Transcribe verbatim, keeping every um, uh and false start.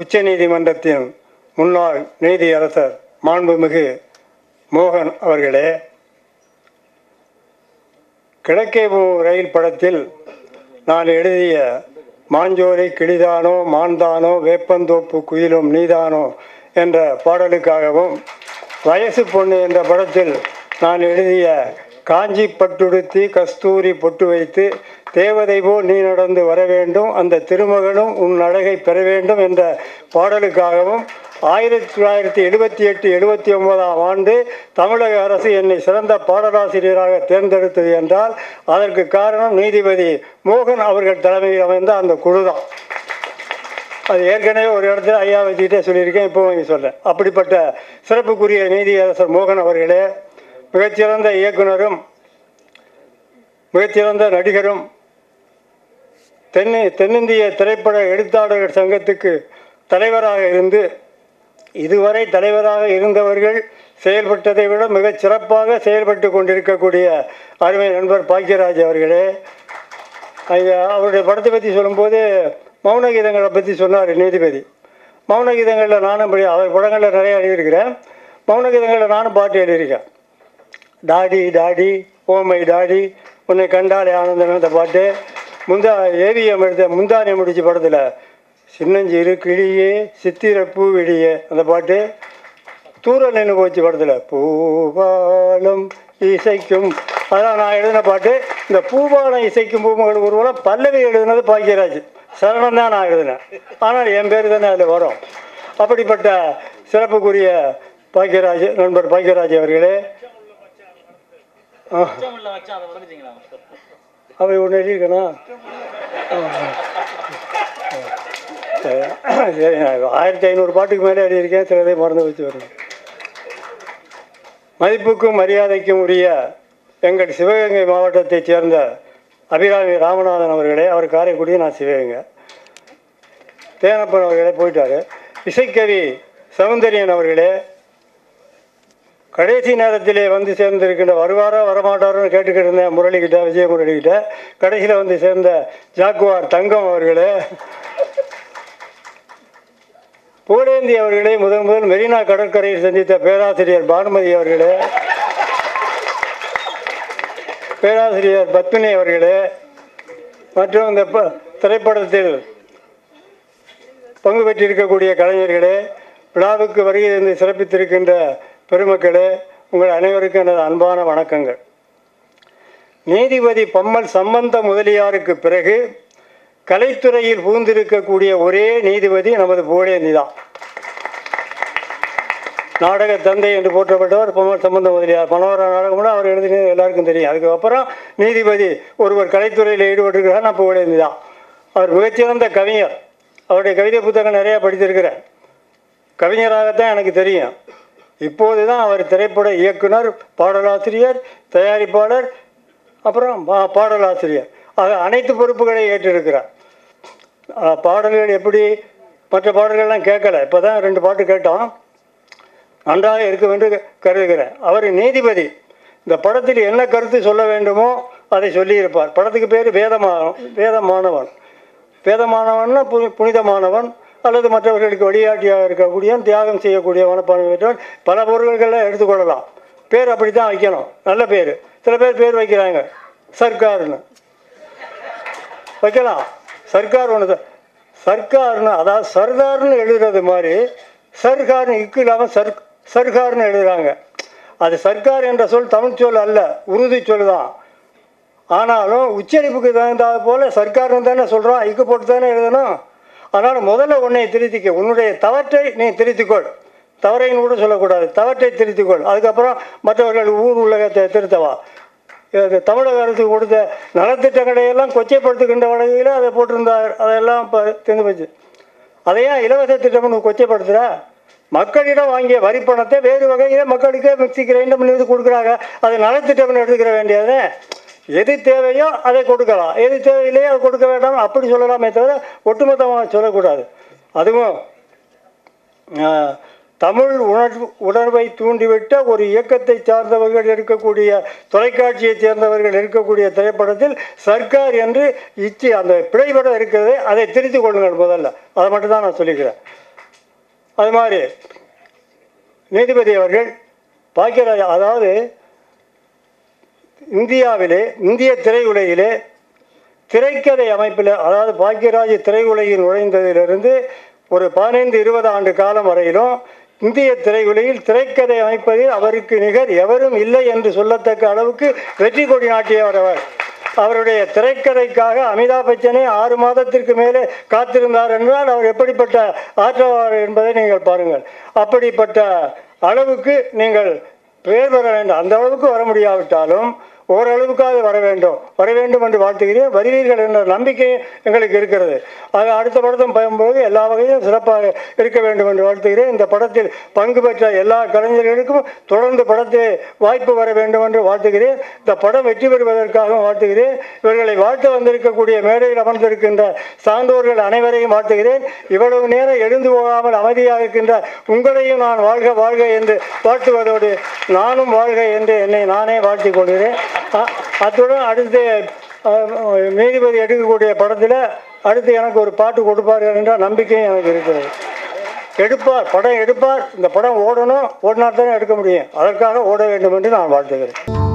உச்சநீதிமன்றத்தின் முன்னாள் நீதியரசர் மாண்புமிகு மோகன் அவர்களே, கிழக்கே ரயில் படத்தில் நான் எழுதிய மாஞ்சோலை கிளிதானோ மான்தானோ வேப்பந்தோப்பு குயிலும் நீதானோ என்ற பாடலுக்காகவும், வயசு பொண்ணு என்ற படத்தில் நான் எழுதிய காஞ்சி பட்டுடுத்தி கஸ்தூரி பொட்டு வைத்து தேவதை போல் நீ நடந்து வர வேண்டும், அந்த திருமகனும் உன் அழகை பெற வேண்டும் என்ற பாடலுக்காகவும் ஆயிரத்தி தொள்ளாயிரத்தி எழுபத்தி எட்டு எழுபத்தி ஒன்பதாம் ஆண்டு தமிழக அரசு என்னை சிறந்த பாடலாசிரியராக தேர்ந்தெடுத்தது என்றால் அதற்கு காரணம் நீதிபதி மோகன் அவர்கள் தலைமையில் அமைந்த அந்த குழு தான். அது ஏற்கனவே ஒரு இடத்துல ஐயா வச்சுக்கிட்டே சொல்லியிருக்கேன், இப்போ இங்கே சொல்கிறேன். அப்படிப்பட்ட சிறப்புக்குரிய நீதியரசர் மோகன் அவர்களே, மிகச்சிறந்த இயக்குனரும் மிகச்சிறந்த நடிகரும் தென்னு தென்னிந்திய திரைப்பட எழுத்தாளர்கள் சங்கத்துக்கு தலைவராக இருந்து இதுவரை தலைவராக இருந்தவர்கள் செயல்பட்டதை விட மிகச் சிறப்பாக செயல்பட்டு கொண்டிருக்கக்கூடிய அருமை நண்பர் பாக்கியராஜ் அவர்களே, ஐயா அவருடைய படத்தை பற்றி சொல்லும்போது மௌன கீதங்களை பற்றி சொன்னார் நீதிபதி. மௌன கீதங்களில் நானும் படி அவர் படங்களில் நிறைய எழுதியிருக்கிறேன். மௌன கீதங்களில் நானும் பாட்டு எழுதியிருக்கேன். டாடி டாடி ஓமை டாடி உன்னை கண்டாலே ஆனந்தம் அந்த பாட்டு. முந்தா ஏவிஎம் எடுத்த முந்தானி முடிச்சு படத்தில் சின்னஞ்சிறு கிளியே சித்திர பூவிடியே அந்த பாட்டு. தூரல் நின்று போச்சு படத்தில் பூபாலம் இசைக்கும், அதெல்லாம் நான் எழுதின பாட்டு. இந்த பூபாலம் இசைக்கும் பூமகள் ஒருவரம் பல்லவி எழுதினது பாக்கியராஜ், சரணம் தான் நான் எழுதினேன். ஆனால் என் பேர் தானே அதில் வரும். அப்படிப்பட்ட சிறப்புக்குரிய பாக்கியராஜ் நண்பர் பாக்கியராஜ் அவர்களே, அவை ஒன்று எழுதியிருக்கணும். சரி, ஆயிரத்தி ஐநூறு பாட்டுக்கு மேலே எழுதியிருக்கேன், சிலதை மறந்து வச்சு வருவேன். மதிப்புக்கும் மரியாதைக்கும் உரிய எங்கள் சிவகங்கை மாவட்டத்தைச் சேர்ந்த அபிராமி ராமநாதன் அவர்களே, அவர் காரைக்குடி, நான் சிவகங்கை. தேனப்பன் அவர்களே போயிட்டார். இசைக்கவி சௌந்தரியன் அவர்களே, கடைசி நேரத்திலே வந்து சேர்ந்திருக்கின்ற வருவாரோ வரமாட்டாரோன்னு கேட்டுக்கிட்டு இருந்தேன் முரளிக்கிட்ட, விஜய முரளிக்கிட்ட. கடைசியில் வந்து சேர்ந்த ஜாக்குவார் தங்கம் அவர்களே, புகழேந்தி அவர்களே, முதன் முதல் மெரினா கடற்கரையில் சந்தித்த பேராசிரியர் பானுமதி அவர்களே, பேராசிரியர் பத்மினி அவர்களே, மற்றும் இந்த திரைப்படத்தில் பங்கு பெற்றிருக்கக்கூடிய கலைஞர்களே, விழாவுக்கு வருகை இருந்து சிறப்பித்திருக்கின்ற பெருமக்களே, உங்கள் அனைவருக்கும் எனது அன்பான வணக்கங்கள். நீதிபதி பம்மல் சம்பந்த முதலியாருக்கு பிறகு கலைத்துறையில் புகுந்திருக்கக்கூடிய ஒரே நீதிபதி நமது புகழேந்தி தான். நாடக தந்தை என்று போற்றப்பட்டவர் பம்மல் சம்பந்த முதலியார். பணவர நாடகம் கூட அவர் எழுதினது எல்லாருக்கும் தெரியும். அதுக்கப்புறம் நீதிபதி ஒருவர் கலைத்துறையில் ஈடுபட்டிருக்கிறார், நான் புகழேந்தி தான். அவர் மிகச்சிறந்த கவிஞர். அவருடைய கவிதை புத்தகம் நிறையா படித்திருக்கிறேன். கவிஞராகத்தான் எனக்கு தெரியும். இப்போது தான் அவர் திரைப்பட இயக்குனர், பாடலாசிரியர், தயாரிப்பாளர், அப்புறம் பாடலாசிரியர் ஆக அனைத்து பொறுப்புகளை ஏற்றிருக்கிறார். பாடல்கள் எப்படி மற்ற பாடல்கள்லாம் கேட்கலை, இப்போ தான் ரெண்டு பாட்டு கேட்டோம், நன்றாக இருக்கும் என்று கருதுகிறேன். அவர் நீதிபதி. இந்த படத்தில் என்ன கருத்து சொல்ல வேண்டுமோ அதை சொல்லியிருப்பார். படத்துக்கு பேர் வேதமானவன். வேதமானவன் வேதமானவன்னா பு புனிதமானவன் அல்லது மற்றவர்களுக்கு வழிகாட்டியாக இருக்கக்கூடியவன், தியாகம் செய்யக்கூடிய மனப்பான்மை பெற்றவன், பல பொருள்களை எடுத்துக்கொள்ளலாம். பேர் அப்படி தான் வைக்கணும், நல்ல பேர். சில பேர் பேர் வைக்கிறாங்க சர்க்கார்னு வைக்கலாம். சர்க்கார் ஒன்று தான் சர்க்கார்னு, அதாவது சர்தார்னு எழுதுறது மாதிரி சர்கார்னு இக்கு இல்லாமல் சர் சர்கார்னு எழுதுகிறாங்க. அது சர்க்கார் என்ற சொல் தமிழ் சொல் அல்ல, உருது சொல் தான். ஆனாலும் உச்சரிப்புக்கு தகுந்தாது போல் சர்க்கார்னு தானே சொல்கிறோம், இக்கு போட்டு தானே எழுதணும். அதனால் முதல்ல உன்னை திருத்திக்க, உன்னுடைய தவற்றை நீ திருத்திக்கொள். தவறைன்னு கூட சொல்லக்கூடாது, தவற்றை திருத்திக்கொள். அதுக்கப்புறம் மற்றவர்கள் ஊர் உலகத்தை திருத்தவா. தமிழக அரசு கொடுத்த நலத்திட்டங்களையெல்லாம் கொச்சைப்படுத்துகின்ற வகையில் அதை போட்டிருந்தார். அதெல்லாம் இப்போ தெரிந்து போச்சு. அதையும் இலவச திட்டம்னு கொச்சைப்படுத்துகிற மக்களிடம் வாங்கிய வரிப்பணத்தை வேறு வகையில் மக்களுக்கே மிக்சி கிரைண்டர் பண்ணி கொடுக்குறாங்க. அது நலத்திட்டம்னு எடுத்துக்கிற வேண்டியது. எது தேவையோ அதை கொடுக்கலாம், எது தேவையில்லையோ அதை கொடுக்க வேண்டாம் அப்படி சொல்லலாமே தவிர ஒட்டுமொத்தமாக சொல்லக்கூடாது. அதுவும் தமிழ் உணர்வு உணர்வை தூண்டிவிட்ட ஒரு இயக்கத்தை சார்ந்தவர்கள் இருக்கக்கூடிய, தொலைக்காட்சியை சேர்ந்தவர்கள் இருக்கக்கூடிய திரைப்படத்தில் சர்க்கார் என்று இச்சி அந்த பிழைபட இருக்கிறது, அதை திருத்திக் கொள்ளுங்கள் முதல்ல. அதை மட்டும்தான் நான் சொல்லிக்கிறேன். அது மாதிரி நீதிபதி அவர்கள் பாக்கியராஜ், அதாவது இந்தியாவிலே இந்திய திரையுலகிலே திரைக்கதை அமைப்பில், அதாவது பாக்கியராஜ் திரையுலகில் நுழைந்ததிலிருந்து ஒரு பதினைந்து இருபது ஆண்டு காலம் வரையிலும் இந்திய திரையுலகில் திரைக்கதை அமைப்பதில் அவருக்கு நிகர் எவரும் இல்லை என்று சொல்லத்தக்க அளவுக்கு வெற்றி கொடி நாட்டியவர் அவர். அவருடைய திரைக்கதைக்காக அமிதாப் பச்சனே ஆறு மாதத்திற்கு மேலே காத்திருந்தார் என்றால் அவர் எப்படிப்பட்ட ஆற்றவாளர் என்பதை நீங்கள் பாருங்கள். அப்படிப்பட்ட அளவுக்கு நீங்கள் பெயர் பெற வேண்டும். அந்த அளவுக்கு வர முடியாவிட்டாலும் ஓரளவுக்காக வர வேண்டும் வர வேண்டும் என்று வாழ்த்துகிறேன். வருவீர்கள் என்ற நம்பிக்கை எங்களுக்கு இருக்கிறது. ஆக அடுத்த படத்தும் பயன்போது எல்லா வகையிலும் சிறப்பாக இருக்க வேண்டும் என்று வாழ்த்துகிறேன். இந்த படத்தில் பங்கு பெற்ற எல்லா கலைஞர்களுக்கும் தொடர்ந்து படத்தில் வாய்ப்பு வர வேண்டும் என்று வாழ்த்துகிறேன். இந்த படம் வெற்றி பெறுவதற்காகவும் வாழ்த்துகிறேன். இவர்களை வாழ்த்து வந்திருக்கக்கூடிய மேடையில் அமர்ந்திருக்கின்ற சான்றோர்கள் அனைவரையும் வாழ்த்துகிறேன். இவ்வளவு நேரம் எழுந்து போகாமல் அமைதியாக இருக்கின்ற உங்களையும் நான் வாழ்க வாழ்க என்று வாழ்த்துவதோடு நானும் வாழ்க என்று என்னை நானே வாழ்த்திக் கொள்கிறேன். அத்துடன் அடுத்து நீதிபதி எடுக்கக்கூடிய படத்தில் அடுத்து எனக்கு ஒரு பாட்டு கொடுப்பார்கள் என்ற நம்பிக்கையும் எனக்கு இருக்கிறது. எடுப்பார், படம் எடுப்பார். இந்த படம் ஓடணும், ஓடினா தானே எடுக்க முடியும். அதற்காக ஓட வேண்டும் என்று நான் வாழ்த்துகிறேன்.